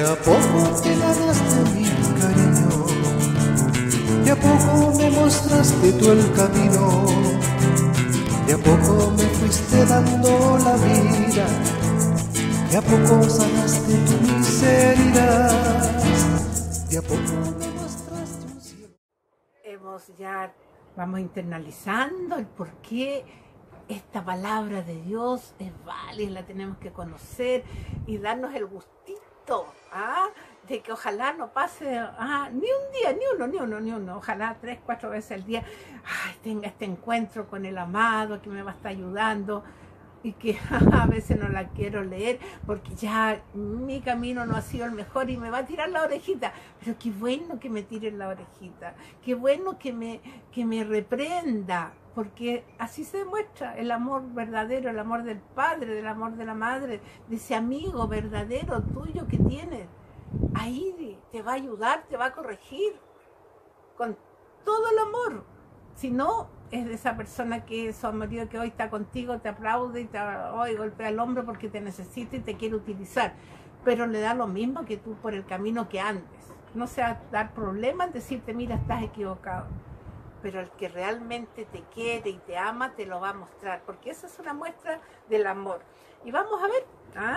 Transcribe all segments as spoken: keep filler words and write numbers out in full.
a poco te ganaste mi cariño, de a poco me mostraste tú el camino, de a poco me fuiste dando la vida, de a poco sanaste tu miseria, de a poco me mostraste un cielo. Hemos ya, vamos internalizando el por qué esta palabra de Dios es válida, la tenemos que conocer y darnos el gustito, ¿ah? De que ojalá no pase ah, ni un día, ni uno, ni uno, ni uno, ojalá tres, cuatro veces al día, ay, tenga este encuentro con el amado que me va a estar ayudando y que a veces no la quiero leer porque ya mi camino no ha sido el mejor y me va a tirar la orejita, pero qué bueno que me tiren la orejita, qué bueno que me, que me reprenda, porque así se demuestra el amor verdadero, el amor del padre, del amor de la madre, de ese amigo verdadero tuyo que tienes. Ahí te va a ayudar, te va a corregir con todo el amor. Si no, es de esa persona que su marido que hoy está contigo, te aplaude y te hoy golpea el hombro porque te necesita y te quiere utilizar, pero le da lo mismo que tú por el camino que andes. No se va a dar problema en decirte, mira, estás equivocado, pero el que realmente te quiere y te ama te lo va a mostrar, porque esa es una muestra del amor. Y vamos a ver,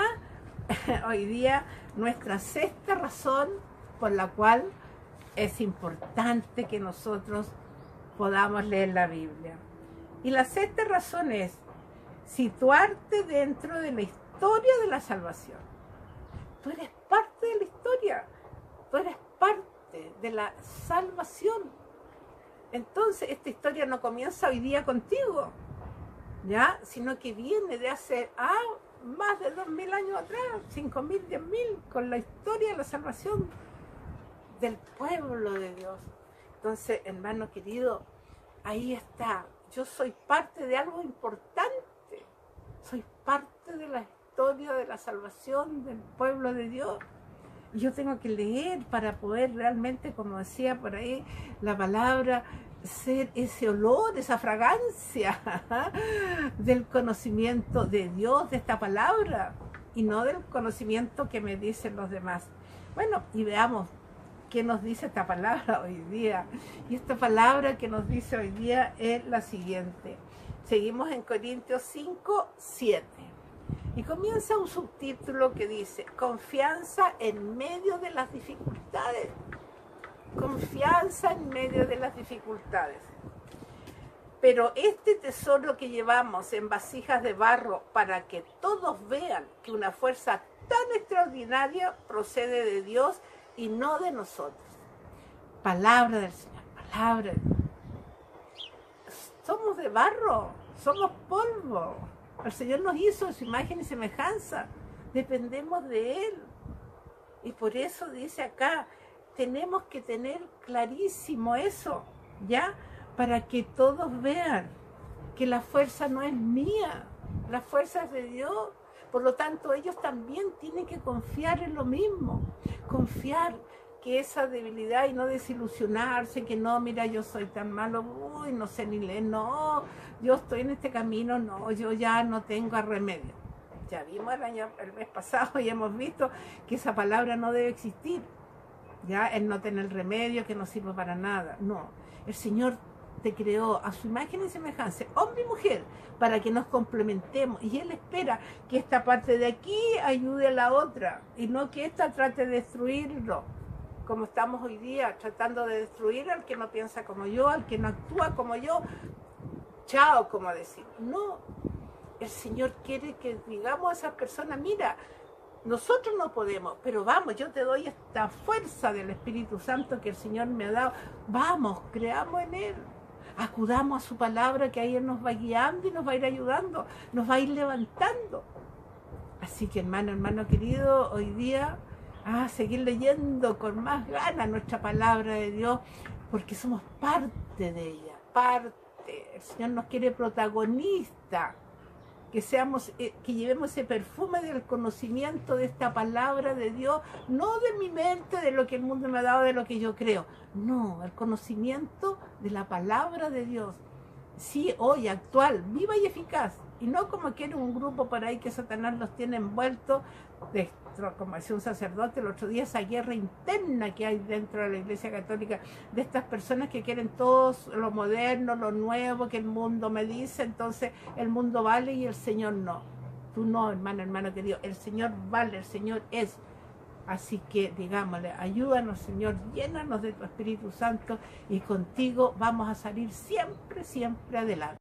¿ah? Hoy día nuestra sexta razón por la cual es importante que nosotros podamos leer la Biblia. Y la sexta razón es situarte dentro de la historia de la salvación. Tú eres parte de la historia, tú eres parte de la salvación. Entonces esta historia no comienza hoy día contigo, ¿ya? Sino que viene de hace ah, más de dos mil años atrás, cinco mil, diez mil, con la historia de la salvación del pueblo de Dios. Entonces, hermano querido, ahí está. Yo soy parte de algo importante. Soy parte de la historia de la salvación del pueblo de Dios. Y yo tengo que leer para poder realmente, como decía por ahí la palabra, ser ese olor, esa fragancia del conocimiento de Dios, de esta palabra, y no del conocimiento que me dicen los demás. Bueno, y veamos qué nos dice esta palabra hoy día. Y esta palabra que nos dice hoy día es la siguiente. Seguimos en Corintios cinco, siete. Y comienza un subtítulo que dice, confianza en medio de las dificultades. Confianza en medio de las dificultades. Pero este tesoro que llevamos en vasijas de barro para que todos vean que una fuerza tan extraordinaria procede de Dios y no de nosotros. Palabra del Señor, palabra de Dios. Somos de barro, somos polvo. El Señor nos hizo en su imagen y semejanza. Dependemos de Él. Y por eso dice acá, tenemos que tener clarísimo eso, ¿ya? Para que todos vean que la fuerza no es mía, la fuerza es de Dios. Por lo tanto, ellos también tienen que confiar en lo mismo. Confiar que esa debilidad y no desilusionarse, que no, mira, yo soy tan malo, uy, no sé ni leer, no, yo estoy en este camino, no, yo ya no tengo remedio. Ya vimos el año, el mes pasado y hemos visto que esa palabra no debe existir. Ya, el no tener remedio, que no sirve para nada. No, el Señor te creó a su imagen y semejanza, hombre y mujer, para que nos complementemos. Y Él espera que esta parte de aquí ayude a la otra, y no que esta trate de destruirlo, como estamos hoy día, tratando de destruir al que no piensa como yo, al que no actúa como yo. Chao, como decir. No, el Señor quiere que digamos a esas personas, mira, nosotros no podemos, pero vamos, yo te doy esta fuerza del Espíritu Santo que el Señor me ha dado. Vamos, creamos en Él. Acudamos a su palabra, que ahí Él nos va guiando y nos va a ir ayudando, nos va a ir levantando. Así que hermano, hermano querido, hoy día, a seguir leyendo con más ganas nuestra palabra de Dios, porque somos parte de ella, parte. El Señor nos quiere protagonista. Que seamos, eh, que llevemos ese perfume del conocimiento de esta palabra de Dios, no de mi mente, de lo que el mundo me ha dado, de lo que yo creo. No, el conocimiento de la palabra de Dios. Sí, hoy, actual, viva y eficaz. y no como quiere un grupo por ahí que Satanás los tiene envueltos, de, como decía un sacerdote el otro día, esa guerra interna que hay dentro de la Iglesia Católica, de estas personas que quieren todo lo moderno, lo nuevo, que el mundo me dice, entonces el mundo vale y el Señor no. Tú no, hermano, hermano querido, el Señor vale, el Señor es. Así que, digámosle, ayúdanos, Señor, llénanos de tu Espíritu Santo y contigo vamos a salir siempre, siempre adelante.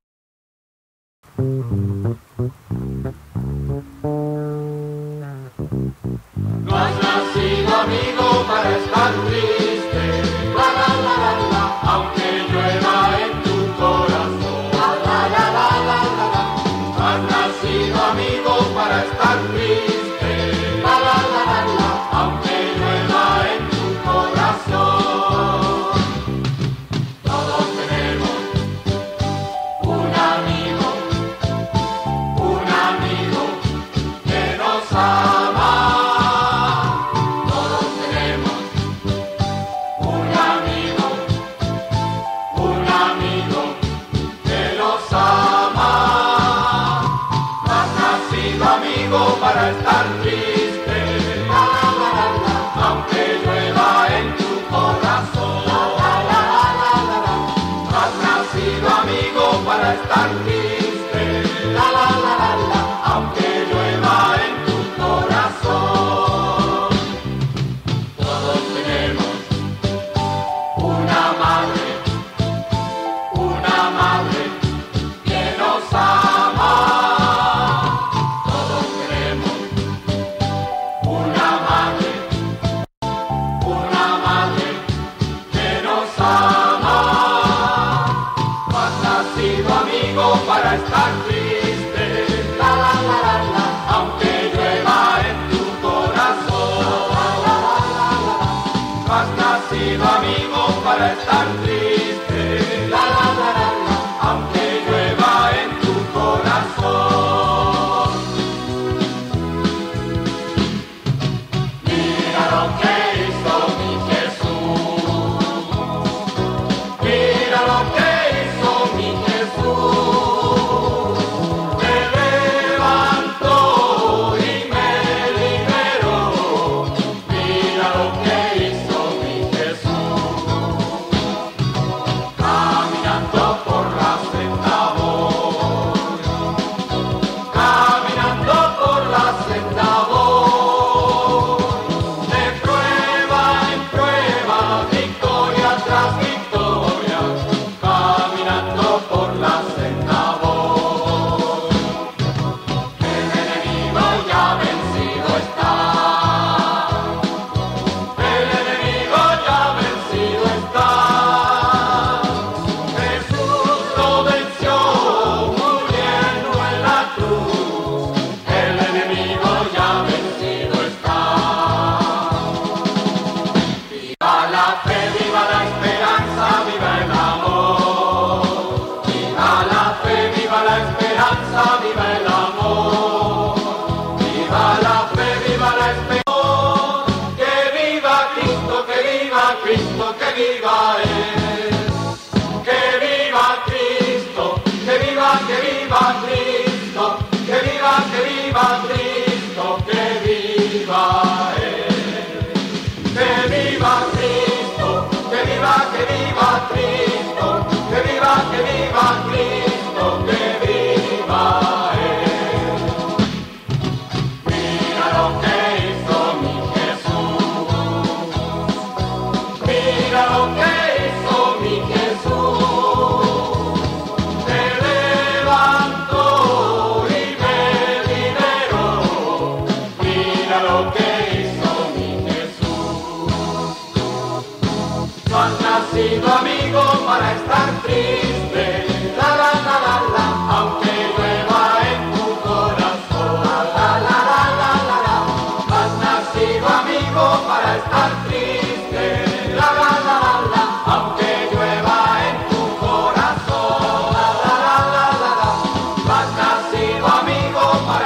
No has nacido, amigo, para estar triste, la la la la la, aunque llueva en tu corazón, la la la la la la la. No has nacido, amigo, para estar triste, la la la la la, aunque llueva en tu corazón. Todos tenemos un amigo, un amigo que nos ama. Todos tenemos un amigo, un amigo que los ama. No has nacido, amigo, para estar triste, la la la la la, aunque llueva en tu corazón, la la la la la la. No has nacido, amigo, para estar triste, la la la la la, aunque llueva en tu corazón. Todos tenemos una madre, una madre que nos ama. Todos tenemos una madre, una madre que nos ama. No has nacido, amigo, para estar triste, la la la la la, aunque llueva en tu corazón, la la la la la. No has nacido, amigo, para estar triste, la la la la la, aunque llueva en tu corazón. Mira lo que hizo mi Jesús, mira lo que hizo mi Jesús. Me levantó y me liberó, mira lo que hizo mi Jesús. Caminando por la senda voy, caminando por la senda voy, de prueba en prueba, victoria tras victoria, caminando por la senda voy. El enemigo ya vencido está, el enemigo ya vencido está. Jesús lo venció muriendo en la cruz, el enemigo ya vencido está. Viva la fe, viva la esperanza, viva el amor. Viva la fe, viva la esperanza, viva el amor. Viva la fe, viva la esperanza. Que viva Cristo, que viva Cristo, que viva Él. Que viva Cristo, que viva, que viva Cristo, que viva, que viva Cristo, que viva Él. Que viva Cristo, que viva, que viva Cristo, que viva, que viva Cristo, que viva Él. Mira lo que hizo mi Jesús, mira lo que hizo mi Jesús. Me levantó y me liberó, mira lo que hizo mi Jesús. No has nacido, amigo, para estar triste, la la la la la, aunque llueva en tu corazón, la la la la la la la. No has nacido, amigo, para estar triste, la la la la la, aunque llueva en tu corazón, la la la la la la. No has nacido, amigo, para